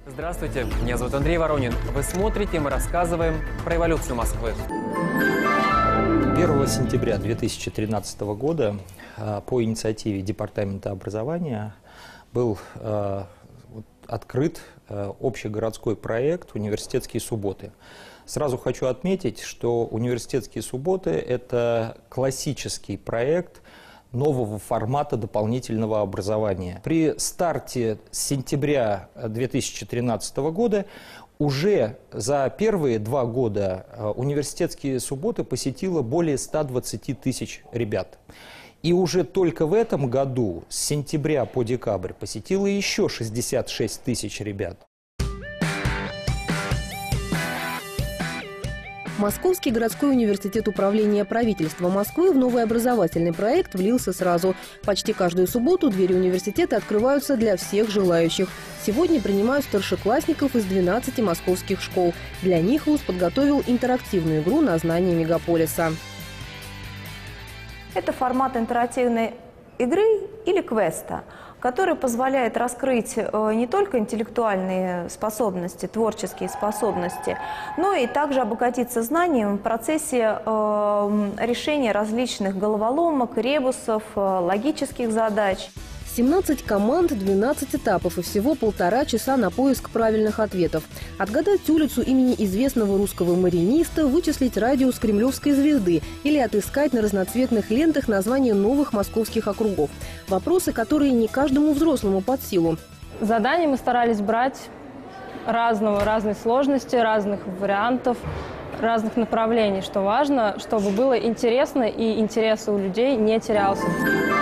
Здравствуйте, меня зовут Андрей Воронин. Вы смотрите, мы рассказываем про эволюцию Москвы. 1 сентября 2013 года по инициативе Департамента образования был открыт общегородской проект «Университетские субботы». Сразу хочу отметить, что университетские субботы – это классический проект нового формата дополнительного образования. При старте с сентября 2013 года уже за первые 2 года университетские субботы посетило более 120 тысяч ребят. И уже только в этом году, с сентября по декабрь, посетило еще 66 тысяч ребят. Московский городской университет управления правительства Москвы в новый образовательный проект влился сразу. Почти каждую субботу двери университета открываются для всех желающих. Сегодня принимают старшеклассников из 12 московских школ. Для них вуз подготовил интерактивную игру на знание мегаполиса. Это формат интерактивной игры или квеста, который позволяет раскрыть не только интеллектуальные способности, творческие способности, но и также обогатиться знанием в процессе решения различных головоломок, ребусов, логических задач. 17 команд, 12 этапов и всего 1,5 часа на поиск правильных ответов. Отгадать улицу имени известного русского мариниста, вычислить радиус Кремлевской звезды или отыскать на разноцветных лентах названия новых московских округов. Вопросы, которые не каждому взрослому под силу. Задания мы старались брать разной сложности, разных вариантов, разных направлений. Что важно, чтобы было интересно и интерес у людей не терялся.